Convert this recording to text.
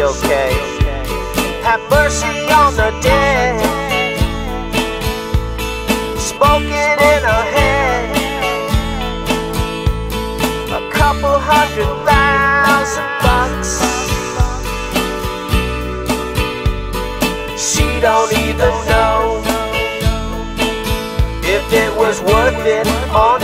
okay. Have mercy on the dead, smoking in her head. A couple $100,000. She don't even know if it was worth it or